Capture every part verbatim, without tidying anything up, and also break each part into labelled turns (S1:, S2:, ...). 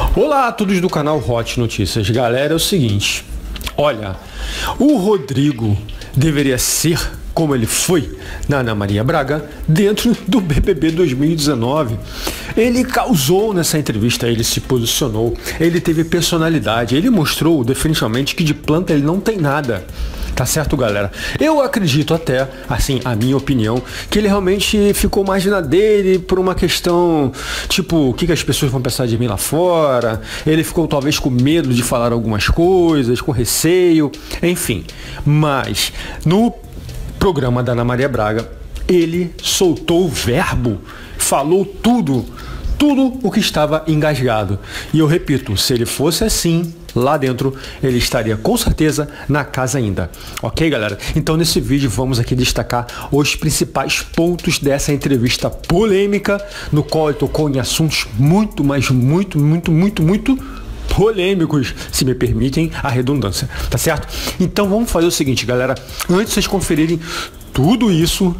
S1: Olá a todos do canal Hot Notícias. Galera, é o seguinte, olha, o Rodrigo deveria ser como ele foi na Ana Maria Braga dentro do B B B dois mil e dezenove. Ele causou nessa entrevista, ele se posicionou, ele teve personalidade, ele mostrou definitivamente que de planta ele não tem nada. Tá certo, galera? Eu acredito até, assim, a minha opinião, que ele realmente ficou mais na dele por uma questão, tipo, o que, que as pessoas vão pensar de mim lá fora. Ele ficou talvez com medo de falar algumas coisas, com receio, enfim. Mas, no programa da Ana Maria Braga, ele soltou o verbo, falou tudo, tudo o que estava engasgado. E eu repito, se ele fosse assim, lá dentro, ele estaria com certeza na casa ainda. Ok, galera? Então, nesse vídeo, vamos aqui destacar os principais pontos dessa entrevista polêmica, no qual ele tocou em assuntos muito, mas muito, muito, muito, muito polêmicos, se me permitem a redundância, tá certo? Então, vamos fazer o seguinte, galera. Antes de vocês conferirem tudo isso,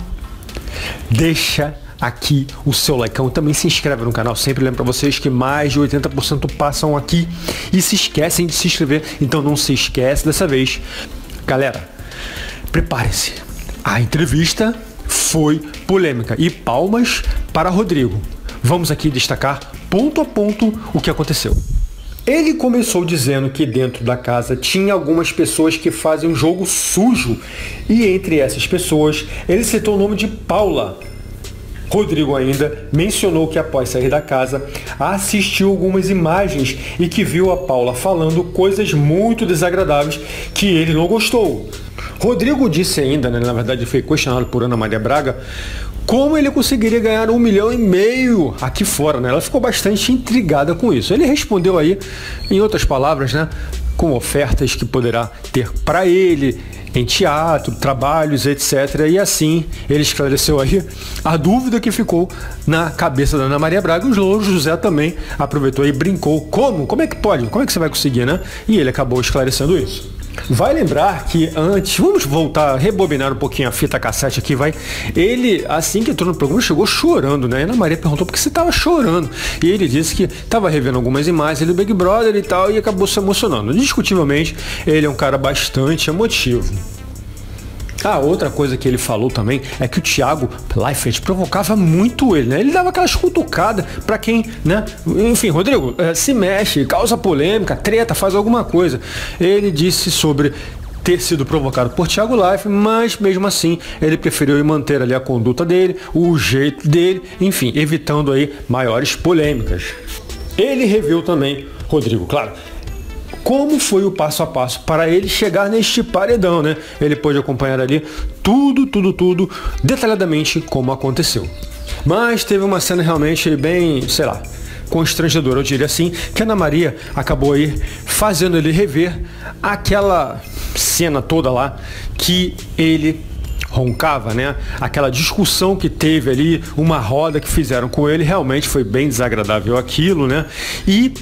S1: deixa aqui o seu likeão, também se inscreve no canal, sempre lembro para vocês que mais de oitenta por cento passam aqui e se esquecem de se inscrever, então não se esquece dessa vez. Galera, prepare-se, a entrevista foi polêmica e palmas para Rodrigo. Vamos aqui destacar ponto a ponto o que aconteceu. Ele começou dizendo que dentro da casa tinha algumas pessoas que fazem um jogo sujo e entre essas pessoas ele citou o nome de Paula. Rodrigo ainda mencionou que após sair da casa, assistiu algumas imagens e que viu a Paula falando coisas muito desagradáveis que ele não gostou. Rodrigo disse ainda, né, na verdade foi questionado por Ana Maria Braga, como ele conseguiria ganhar um milhão e meio aqui fora, né? Ela ficou bastante intrigada com isso. Ele respondeu aí, em outras palavras, né, com ofertas que poderá ter para ele em teatro, trabalhos, etcétera. E assim ele esclareceu aí a dúvida que ficou na cabeça da Ana Maria Braga. O Louro José também aproveitou e brincou. Como? Como é que pode? Como é que você vai conseguir, né? E ele acabou esclarecendo isso. Vai lembrar que antes, vamos voltar, rebobinar um pouquinho a fita cassete aqui, vai. Ele, assim que entrou no programa, chegou chorando, né? A Ana Maria perguntou por que você estava chorando. E ele disse que estava revendo algumas imagens do Big Brother e tal, e acabou se emocionando. Indiscutivelmente, ele é um cara bastante emotivo. Ah, outra coisa que ele falou também é que o Thiago Leifert provocava muito ele, né? Ele dava aquelas cutucadas pra quem, né? Enfim, Rodrigo, é, se mexe, causa polêmica, treta, faz alguma coisa. Ele disse sobre ter sido provocado por Thiago Leifert, mas mesmo assim ele preferiu manter ali a conduta dele, o jeito dele, enfim, evitando aí maiores polêmicas. Ele reviu também, Rodrigo, claro, como foi o passo a passo para ele chegar neste paredão, né? Ele pôde acompanhar ali tudo, tudo, tudo, detalhadamente como aconteceu. Mas teve uma cena realmente bem, sei lá, constrangedora, eu diria assim, que a Ana Maria acabou aí fazendo ele rever aquela cena toda lá que ele roncava, né? Aquela discussão que teve ali, uma roda que fizeram com ele, realmente foi bem desagradável aquilo, né? E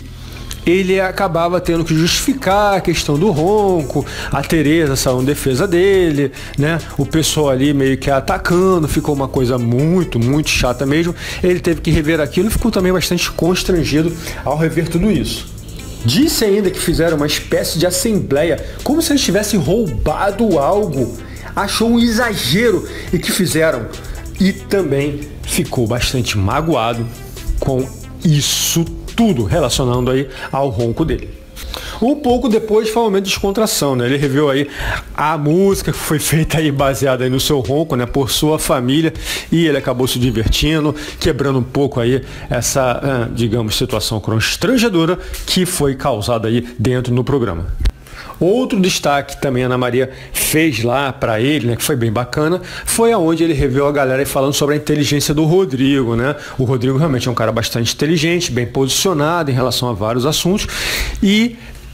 S1: ele acabava tendo que justificar a questão do ronco, a Tereza saiu em defesa dele, né? O pessoal ali meio que atacando, ficou uma coisa muito, muito chata mesmo. Ele teve que rever aquilo e ficou também bastante constrangido ao rever tudo isso. Disse ainda que fizeram uma espécie de assembleia, como se eles tivessem roubado algo. Achou um exagero e que fizeram. E também ficou bastante magoado com isso tudo relacionando aí ao ronco dele. Um pouco depois foi um momento de descontração, né? Ele reviu aí a música que foi feita aí baseada aí no seu ronco, né? Por sua família, e ele acabou se divertindo, quebrando um pouco aí essa, digamos, situação constrangedora que foi causada aí dentro do programa. Outro destaque também a Ana Maria fez lá para ele, né, que foi bem bacana, foi aonde ele revelou a galera falando sobre a inteligência do Rodrigo, né? O Rodrigo realmente é um cara bastante inteligente, bem posicionado em relação a vários assuntos e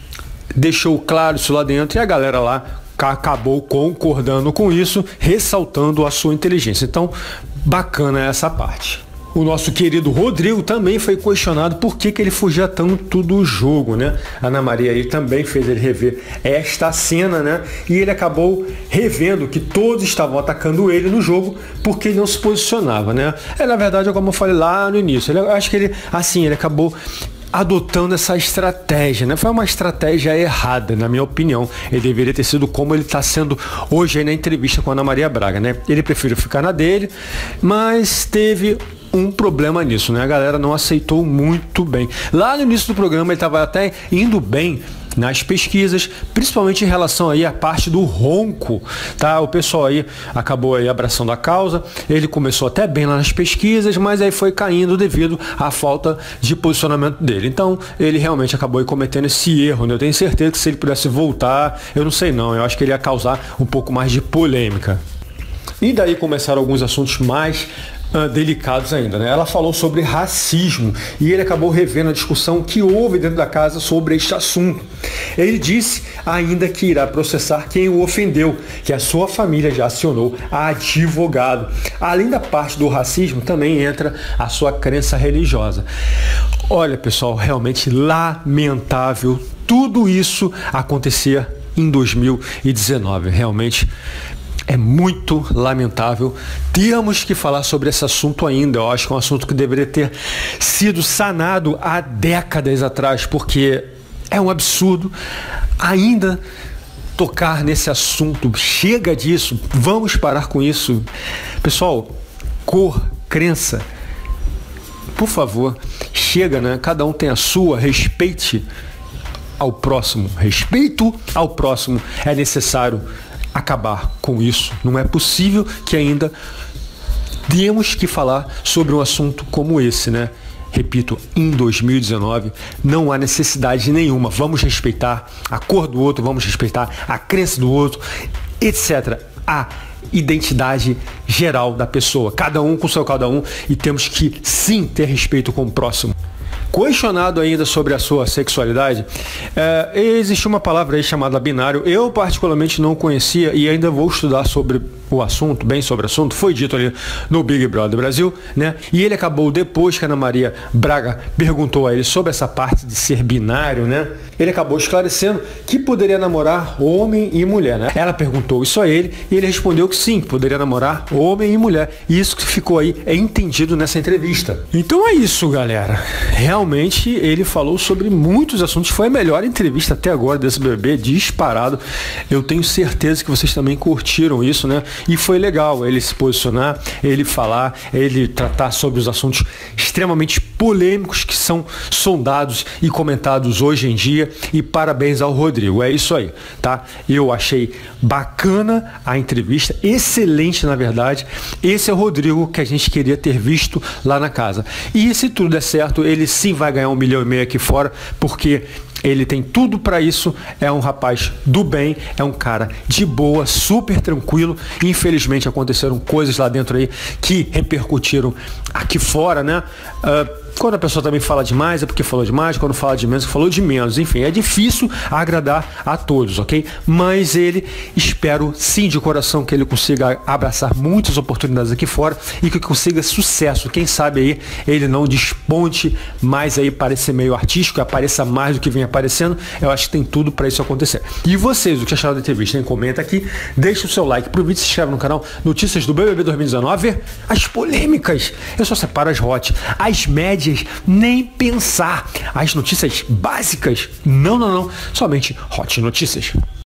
S1: deixou claro isso lá dentro e a galera lá acabou concordando com isso, ressaltando a sua inteligência. Então, bacana essa parte. O nosso querido Rodrigo também foi questionado por que, que ele fugia tanto do jogo, né? A Ana Maria aí também fez ele rever esta cena, né? E ele acabou revendo que todos estavam atacando ele no jogo porque ele não se posicionava, né? É, na verdade, como eu falei lá no início, ele, acho que ele, assim, ele acabou adotando essa estratégia, né? Foi uma estratégia errada, na minha opinião. Ele deveria ter sido como ele está sendo hoje aí na entrevista com a Ana Maria Braga, né? Ele preferiu ficar na dele, mas teve um problema nisso, né? A galera não aceitou muito bem. Lá no início do programa ele estava até indo bem nas pesquisas, principalmente em relação aí à parte do ronco, tá? O pessoal aí acabou aí abraçando a causa, ele começou até bem lá nas pesquisas, mas aí foi caindo devido à falta de posicionamento dele. Então, ele realmente acabou aí cometendo esse erro, né? Eu tenho certeza que se ele pudesse voltar, eu não sei não, eu acho que ele ia causar um pouco mais de polêmica. E daí começaram alguns assuntos mais Uh, delicados ainda, né? Ela falou sobre racismo e ele acabou revendo a discussão que houve dentro da casa sobre este assunto. Ele disse ainda que irá processar quem o ofendeu, que a sua família já acionou a advogado. Além da parte do racismo, também entra a sua crença religiosa. Olha, pessoal, realmente lamentável tudo isso acontecer em dois mil e dezenove. Realmente é muito lamentável. Temos que falar sobre esse assunto ainda. Eu acho que é um assunto que deveria ter sido sanado há décadas atrás, porque é um absurdo ainda tocar nesse assunto. Chega disso, vamos parar com isso. Pessoal, cor, crença, por favor, chega, né? Cada um tem a sua, respeite ao próximo. Respeito ao próximo é necessário acabar com isso. Não é possível que ainda temos que falar sobre um assunto como esse, né? Repito, em dois mil e dezenove não há necessidade nenhuma. Vamos respeitar a cor do outro, vamos respeitar a crença do outro, etcétera. A identidade geral da pessoa, cada um com seu cada um, e temos que sim ter respeito com o próximo. Questionado ainda sobre a sua sexualidade, é, existe uma palavra aí chamada binário. Eu particularmente não conhecia e ainda vou estudar sobre o assunto, bem sobre o assunto. Foi dito ali no Big Brother Brasil, né? E ele acabou, depois que a Ana Maria Braga perguntou a ele sobre essa parte de ser binário, né? Ele acabou esclarecendo que poderia namorar homem e mulher, né? Ela perguntou isso a ele e ele respondeu que sim, poderia namorar homem e mulher. E isso que ficou aí é entendido nessa entrevista. Então é isso, galera. Realmente Realmente ele falou sobre muitos assuntos. Foi a melhor entrevista até agora desse B B B, disparado. Eu tenho certeza que vocês também curtiram isso, né? E foi legal ele se posicionar, ele falar, ele tratar sobre os assuntos extremamente polêmicos que são sondados e comentados hoje em dia. E parabéns ao Rodrigo. É isso aí, tá? Eu achei bacana a entrevista, excelente na verdade. Esse é o Rodrigo que a gente queria ter visto lá na casa. E se tudo der certo, ele sim vai ganhar um milhão e meio aqui fora, porque ele tem tudo para isso. É um rapaz do bem, é um cara de boa, super tranquilo. Infelizmente aconteceram coisas lá dentro aí que repercutiram aqui fora, né? Uh, Quando a pessoa também fala demais, é porque falou demais. Quando fala de menos, falou de menos. Enfim, é difícil agradar a todos, ok? Mas ele, espero sim de coração que ele consiga abraçar muitas oportunidades aqui fora e que consiga sucesso. Quem sabe aí ele não desponte mais aí, parecer meio artístico, apareça mais do que vem aparecendo. Eu acho que tem tudo para isso acontecer. E vocês, o que acharam da entrevista, hein? Comenta aqui, deixa o seu like pro vídeo, se inscreve no canal Notícias do B B B dois mil e dezenove. As polêmicas, eu só separo as hot, as médias, nem pensar. As notícias básicas, não, não, não. Somente hot notícias.